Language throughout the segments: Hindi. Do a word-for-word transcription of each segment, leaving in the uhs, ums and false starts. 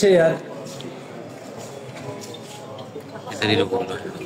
छे यार इधर ही लोग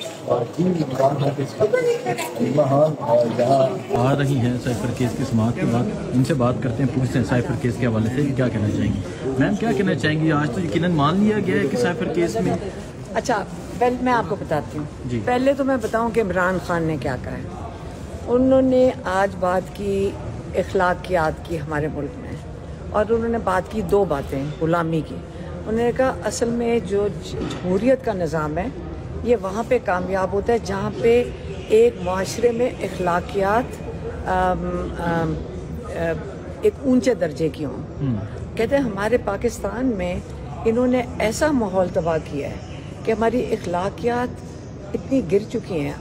आ रही हैं साइफर केस की समाअत के बाद, इनसे बात करते हैं, पूछते हैं साइफर केस के हवाले से क्या कहना चाहेंगी। मैम क्या कहना चाहेंगी? आज तो यकीनन मान लिया गया है कि साइफर केस में। अच्छा, पहले मैं आपको बताती हूँ, पहले तो मैं बताऊँ कि इमरान खान ने क्या कहा है। उन्होंने आज बात की इखलाकियात की हमारे मुल्क में, और उन्होंने बात की दो बातें गुलामी की। उन्होंने कहा असल में जो जमहूरियत का निज़ाम है ये वहाँ पे कामयाब होता है जहाँ पे एक माशरे में इखलाकियात एक ऊंचे दर्जे की हों। कहते हैं हमारे पाकिस्तान में इन्होंने ऐसा माहौल तबाह किया है कि हमारी इखलाकियात इतनी गिर चुकी हैं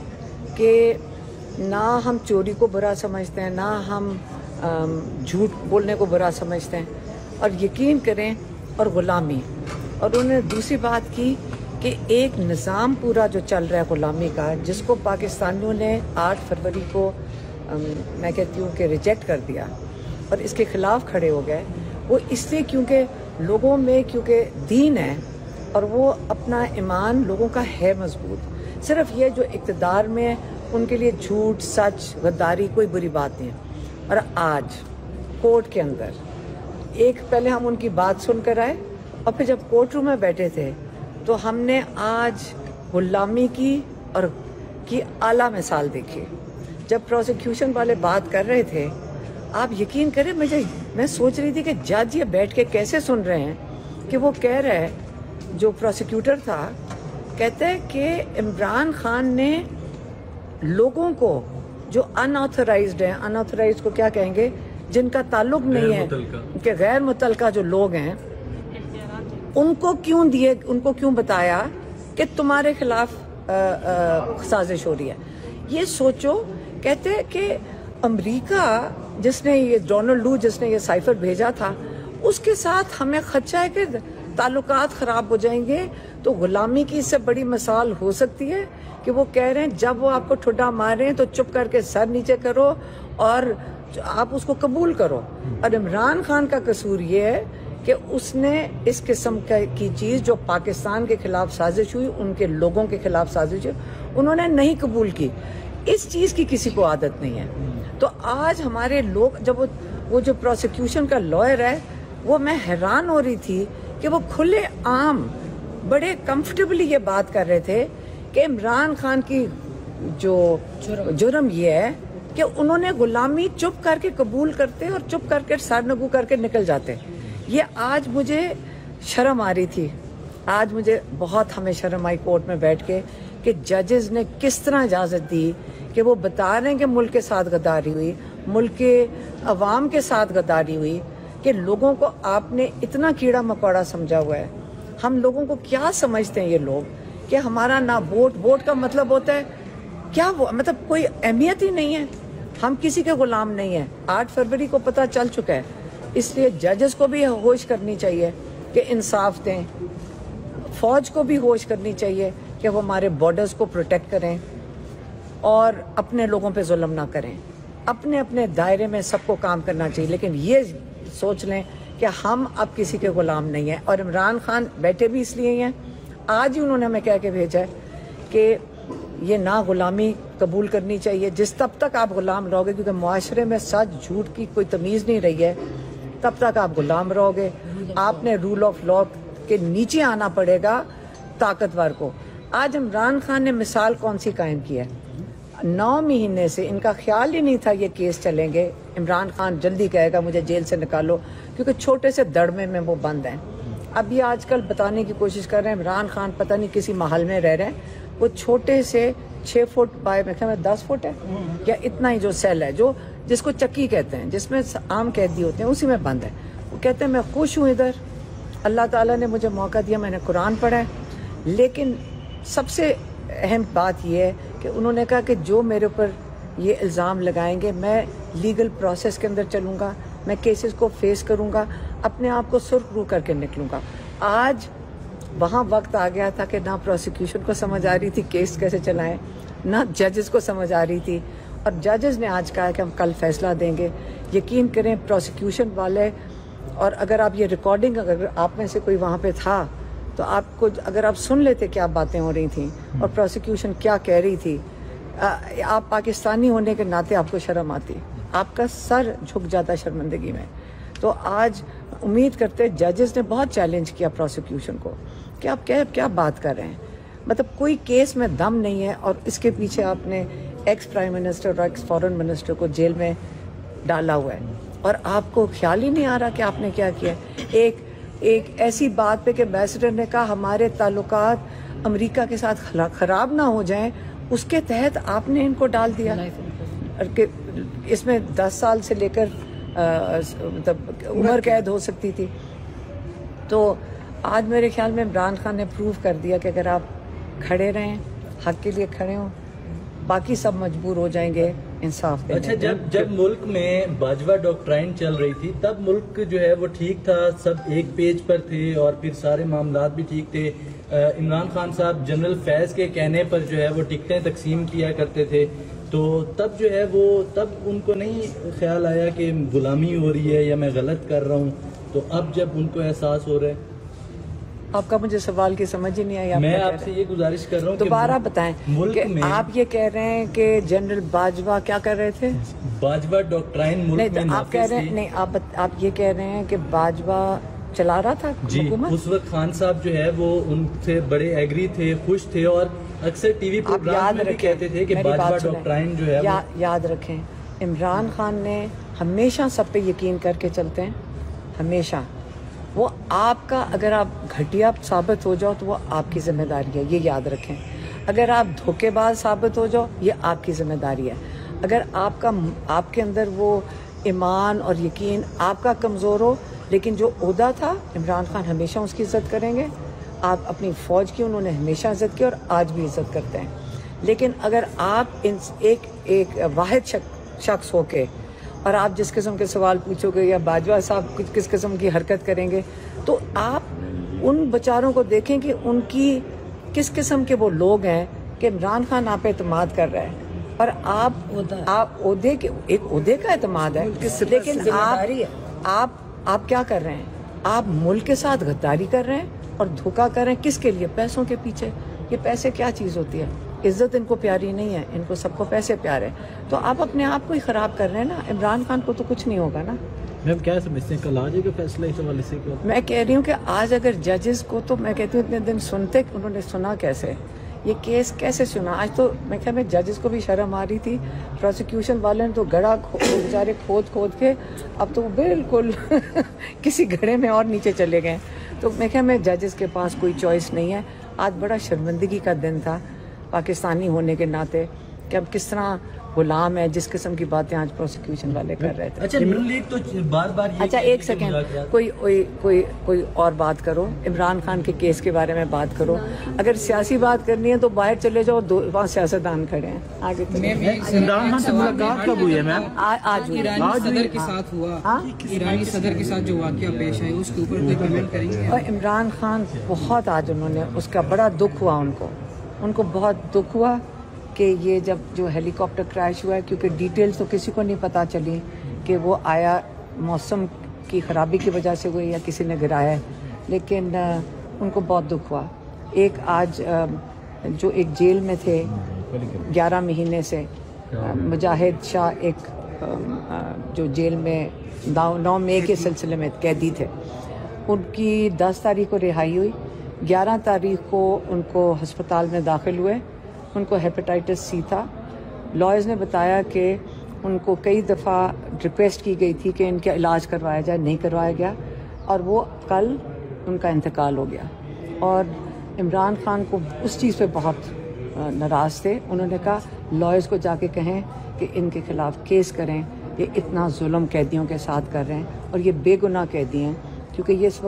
कि ना हम चोरी को बुरा समझते हैं, ना हम झूठ बोलने को बुरा समझते हैं, और यकीन करें, और ग़ुलामी। और उन्होंने दूसरी बात की कि एक निज़ाम पूरा जो चल रहा है ग़ुलामी का, जिसको पाकिस्तानियों ने आठ फरवरी को मैं कहती हूँ कि रिजेक्ट कर दिया और इसके ख़िलाफ़ खड़े हो गए, वो इसलिए क्योंकि लोगों में क्योंकि दीन है और वो अपना ईमान लोगों का है मजबूत। सिर्फ ये जो इक़्तिदार में उनके लिए झूठ, सच, गद्दारी कोई बुरी बात नहीं है। और आज कोर्ट के अंदर एक पहले हम उनकी बात सुनकर आए, और फिर जब कोर्ट रूम में बैठे थे तो हमने आज गुलामी की और की आला मिसाल देखी। जब प्रोसिक्यूशन वाले बात कर रहे थे, आप यकीन करें, मुझे मैं सोच रही थी कि जज ये बैठ के कैसे सुन रहे हैं कि वो कह रहे हैं, जो प्रोसिक्यूटर था कहते हैं कि इमरान खान ने लोगों को जो अनऑथराइज्ड हैं, अनऑथराइज्ड को क्या कहेंगे, जिनका ताल्लुक नहीं है, कि गैर मुतलका जो लोग हैं, उनको क्यों दिए, उनको क्यों बताया कि तुम्हारे खिलाफ साजिश हो रही है। ये सोचो, कहते हैं कि अमेरिका जिसने ये डोनाल्ड लू जिसने ये साइफर भेजा था, उसके साथ हमें खदशा है कि ताल्लुकात ख़राब हो जाएंगे। तो ग़ुलामी की इससे बड़ी मिसाल हो सकती है कि वो कह रहे हैं जब वो आपको ठुड्डा मारें तो चुप करके सर नीचे करो और आप उसको कबूल करो। और इमरान खान का कसूर ये है कि उसने इस किस्म की चीज़ जो पाकिस्तान के खिलाफ साजिश हुई, उनके लोगों के खिलाफ साजिश हुई, उन्होंने नहीं कबूल की। इस चीज़ की किसी को आदत नहीं है। तो आज हमारे लोग, जब वो, वो जो प्रोसिक्यूशन का लॉयर है, वो मैं हैरान हो रही थी कि वो खुले आम बड़े कंफर्टेबली ये बात कर रहे थे कि इमरान खान की जो जुर्म ये है कि उन्होंने गुलामी चुप करके कबूल करते और चुप करके सरनगू करके निकल जाते। ये आज मुझे शर्म आ रही थी, आज मुझे बहुत हमें शर्म आई कोर्ट में बैठ के कि जजेस ने किस तरह इजाज़त दी कि वो बता रहे हैं कि मुल्क के साथ गद्दारी हुई, मुल्क के अवाम के साथ गद्दारी हुई, कि लोगों को आपने इतना कीड़ा मकोड़ा समझा हुआ है। हम लोगों को क्या समझते हैं ये लोग कि हमारा ना वोट, वोट का मतलब होता है क्या, वो मतलब कोई अहमियत ही नहीं है, हम किसी के गुलाम नहीं हैं। आठ फरवरी को पता चल चुका है, इसलिए जजेस को भी होश करनी चाहिए कि इंसाफ दें, फौज को भी होश करनी चाहिए कि वो हमारे बॉर्डर्स को प्रोटेक्ट करें और अपने लोगों पे जुल्म ना करें। अपने अपने दायरे में सबको काम करना चाहिए, लेकिन ये सोच लें कि हम अब किसी के गुलाम नहीं हैं। और इमरान खान बैठे भी इसलिए हैं, आज ही उन्होंने हमें कह के भेजा है कि ये ना गुलामी कबूल करनी चाहिए। जिस तब तक आप गुलाम रहोगे, क्योंकि मुआशरे में सच झूठ की कोई तमीज़ नहीं रही है, तब तक आप गुलाम रहोगे। आपने रूल ऑफ लॉ के नीचे आना पड़ेगा ताकतवर को। आज इमरान खान ने मिसाल कौन सी कायम की है? नौ महीने से इनका ख्याल ही नहीं था ये केस चलेंगे। इमरान खान जल्दी कहेगा मुझे जेल से निकालो, क्योंकि छोटे से दड़मे में वो बंद हैं। अब ये आजकल बताने की कोशिश कर रहे हैं इमरान खान पता नहीं किसी महल में रह रहे हैं, वो छोटे से छः फुट बाय मेरे ख्याल में दस फुट है या इतना ही जो सेल है, जो जिसको चक्की कहते हैं, जिसमें आम कैदी होते हैं, उसी में बंद है। वो कहते हैं मैं खुश हूँ इधर, अल्लाह ताला ने मुझे मौका दिया, मैंने कुरान पढ़ा है। लेकिन सबसे अहम बात यह है कि उन्होंने कहा कि जो मेरे ऊपर ये इल्ज़ाम लगाएंगे, मैं लीगल प्रोसेस के अंदर चलूँगा, मैं केसेस को फेस करूँगा, अपने आप को सुरखरू करके निकलूँगा। आज वहाँ वक्त आ गया था कि ना प्रोसिक्यूशन को समझ आ रही थी केस कैसे चलाएं, ना जजेस को समझ आ रही थी, और जजेस ने आज कहा कि हम कल फैसला देंगे। यकीन करें प्रोसिक्यूशन वाले और अगर आप ये रिकॉर्डिंग, अगर आप में से कोई वहाँ पे था तो आपको, अगर आप सुन लेते क्या बातें हो रही थी और प्रोसिक्यूशन क्या कह रही थी, आप पाकिस्तानी होने के नाते आपको शर्म आती, आपका सर झुक जाता शर्मिंदगी में। तो आज उम्मीद करते, जजेस ने बहुत चैलेंज किया प्रोसिक्यूशन को कि आप क्या क्या बात कर रहे हैं, मतलब कोई केस में दम नहीं है और इसके पीछे आपने एक्स प्राइम मिनिस्टर और एक्स फॉरेन मिनिस्टर को जेल में डाला हुआ है और आपको ख्याल ही नहीं आ रहा कि आपने क्या किया। एक एक ऐसी बात पे कि एम्बेसडर ने कहा हमारे ताल्लुकात अमेरिका के साथ खराब ना हो जाएं, उसके तहत आपने इनको डाल दिया कि इसमें दस साल से लेकर मतलब उम्र कैद हो सकती थी। तो आज मेरे ख्याल में इमरान खान ने प्रूव कर दिया कि अगर आप खड़े रहें, हक के लिए खड़े हों, बाकी सब मजबूर हो जाएंगे इंसाफ देने। अच्छा, जब जब मुल्क में बाजवा डॉक्ट्राइन चल रही थी तब मुल्क जो है वो ठीक था, सब एक पेज पर थे और फिर सारे मामलात भी ठीक थे। इमरान खान साहब जनरल फैज के कहने पर जो है वो टिकटें तकसीम किया करते थे, तो तब जो है वो तब उनको नहीं ख्याल आया कि गुलामी हो रही है या मैं गलत कर रहा हूँ, तो अब जब उनको एहसास हो रहा है। आपका मुझे सवाल की समझ ही नहीं आई। मैं आपसे ये गुजारिश कर रहा हूँ दोबारा बताएं कि आप ये कह रहे हैं कि जनरल बाजवा क्या कर रहे थे? बाजवा डॉक्ट्राइन मुल्क नहीं, में आप कह रहे हैं नहीं, आप आप ये कह रहे हैं कि बाजवा चला रहा था जी। उस वक्त खान साहब जो है वो उनसे बड़े एग्री थे, खुश थे और अक्सर टीवी प्रोग्राम में भी कहते थे कि बाजवा डॉक्ट्राइन जो है या, याद रखें, इमरान खान ने हमेशा सब पे यकीन करके चलते हैं, हमेशा। वो आपका, अगर आप घटिया साबित हो जाओ तो वो आपकी जिम्मेदारी है, ये याद रखें। अगर आप धोखेबाज साबित हो जाओ ये आपकी जिम्मेदारी है। अगर आपका आपके अंदर वो ईमान और यकीन आपका कमज़ोर हो, लेकिन जो ओहदा था इमरान खान हमेशा उसकी इज्जत करेंगे। आप अपनी फ़ौज की उन्होंने हमेशा इज्जत की और आज भी इज्जत करते हैं। लेकिन अगर आप इन एक एक वाहिद शख्स होके और आप जिस किस्म के सवाल पूछोगे या बाजवा साहब कुछ किस किस्म की हरकत करेंगे, तो आप उन बेचारों को देखें कि उनकी किस किस्म के वो लोग हैं कि इमरान खान आप पे एतमाद कर रहा है और आप आप ओहदे के, एक ओहदे का एतमाद है, लेकिन आप आप आप क्या कर रहे हैं? आप मुल्क के साथ गद्दारी कर रहे हैं और धोखा कर रहे हैं। किसके लिए? पैसों के पीछे। ये पैसे क्या चीज़ होती है? इज्जत इनको प्यारी नहीं है, इनको सबको पैसे प्यारे हैं। तो आप अपने आप को ही खराब कर रहे हैं ना। इमरान खान को तो कुछ नहीं होगा ना। मैम क्या समझते हैं कल आ जाएगा फैसला इस हवाले से? मैं कह रही हूँ कि आज अगर जजेस को, तो मैं कहती हूँ इतने दिन सुनते, उन्होंने सुना कैसे, ये केस कैसे सुना? आज तो मैं ख्याल में जजेस को भी शर्म आ रही थी। प्रोसिक्यूशन वाले ने तो गड़ा बेचारे खोद खोद के अब तो बिल्कुल किसी घड़े में और नीचे चले गए। तो मैं ख्याल में जजेस के पास कोई चॉइस नहीं है। आज बड़ा शर्मिंदगी का दिन था पाकिस्तानी होने के नाते कि अब किस तरह गुलाम है, जिस किस्म की बातें आज प्रोसिक्यूशन वाले कर रहे थे। अच्छा, नून लीग तो बार बार ये अच्छा एक सेकेंड, कोई कोई कोई कोई और बात करो, इमरान खान के केस के बारे में बात करो। अगर सियासी बात करनी है तो बाहर चले जाओ, दो वहाँ सियासतदान खड़े हैं। आगे इमरान खान से मुलाकात कब हुई है मैम? आज ईरानी सदर के साथ हुआ, ईरानी सदर के साथ जो वाकया पेश है उसके ऊपर कोई कमेंट करेंगे? और इमरान खान बहुत, आज उन्होंने, उसका बड़ा दुख हुआ, उनको उनको बहुत दुख हुआ कि ये जब जो हेलीकॉप्टर क्रैश हुआ है, क्योंकि डिटेल्स तो किसी को नहीं पता चली कि वो आया मौसम की ख़राबी की वजह से हुई या किसी ने गिराया है, लेकिन आ, उनको बहुत दुख हुआ। एक आज आ, जो एक जेल में थे ग्यारह महीने से, मुजाहिद शाह, एक आ, जो जेल में नौ मई के सिलसिले में कैदी थे, उनकी दस तारीख को रिहाई हुई। ग्यारह तारीख को उनको अस्पताल में दाखिल हुए, उनको हेपेटाइटिस सी था। लॉयर्स ने बताया कि उनको कई दफ़ा रिक्वेस्ट की गई थी कि इनका इलाज करवाया जाए, नहीं करवाया गया और वो कल उनका इंतकाल हो गया। और इमरान खान को उस चीज़ पे बहुत नाराज़ थे। उन्होंने कहा लॉयर्स को जाके कहें कि इनके खिलाफ केस करें, ये इतना जुल्म कैदियों के साथ कर रहे हैं और ये बेगुनाह कैदी हैं, क्योंकि ये इस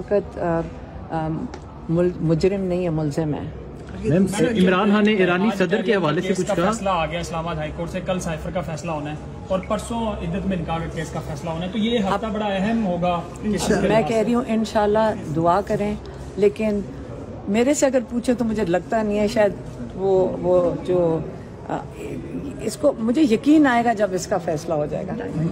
वक्त मुजरिम नहीं है, मुलजिम है। मैम इमरान खान ने ईरानी सदर के हवाले से कुछ कहा? फैसला आ गया इस्लामाबाद हाई कोर्ट से, कल साइफर का फैसला होना है और परसों इद्दत में इनकार केस का फैसला होना है, तो ये हफ्ता बड़ा अहम होगा। मैं कह रही हूँ इंशाल्लाह दुआ करें, लेकिन मेरे से अगर पूछे तो मुझे लगता नहीं है, शायद वो वो जो इसको मुझे यकीन आएगा जब इसका फैसला हो जाएगा।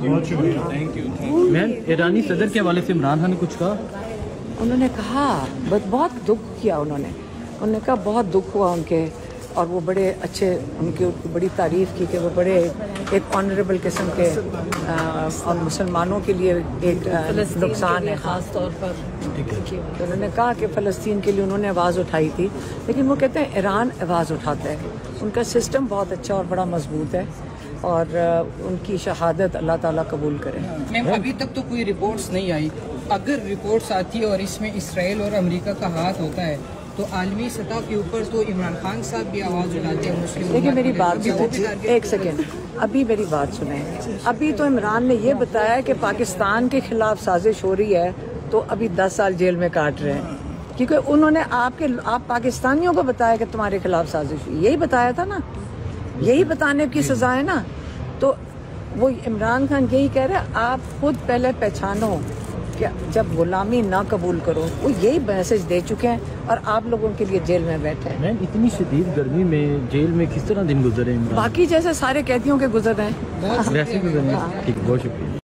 मैम, ईरानी सदर के हवाले से इमरान खान ने कुछ कहा? उन्होंने कहा, बहुत बहुत दुख किया उन्होंने उन्होंने कहा बहुत दुख हुआ उनके, और वो बड़े अच्छे, उनकी बड़ी तारीफ़ की कि वो बड़े एक ऑनरेबल किस्म के आ, और मुसलमानों के लिए एक नुकसान है ख़ास तौर पर। तो उन्होंने कहा कि फ़लस्तीन के लिए उन्होंने आवाज़ उठाई थी, लेकिन वो कहते हैं ईरान आवाज़ उठाता है, उनका सिस्टम बहुत अच्छा और बड़ा मजबूत है, और उनकी शहादत अल्लाह ताला कबूल करे। मैम, अभी तक तो कोई रिपोर्ट्स नहीं आई, अगर रिपोर्ट्स आती है और इसमें इसराइल और अमेरिका का हाथ होता है तो आलमी सतह के ऊपर तो इमरान खान साहब भी आवाज़ उठाते हैं मुस्लिम। देखिए मेरी बात सुने, एक सेकेंड, अभी मेरी बात सुने। अभी तो इमरान ने ये बताया कि पाकिस्तान के खिलाफ साजिश हो रही है, तो अभी दस साल जेल में काट रहे हैं, क्योंकि उन्होंने आपके आप पाकिस्तानियों को बताया कि तुम्हारे खिलाफ साजिश हुई, यही बताया था ना, यही बताने की सजा है ना। तो वो इमरान खान यही कह रहे हैं, आप खुद पहले पहचानो कि जब गुलामी ना कबूल करो, वो यही मैसेज दे चुके हैं, और आप लोगों के लिए जेल में बैठे हैं। मैम, इतनी शदीद गर्मी में जेल में किस तरह दिन गुजरे? बाकी जैसे सारे कैदियों के गुजर रहे हैं। वैसे गुजरे? ठीक, बहुत शुक्रिया।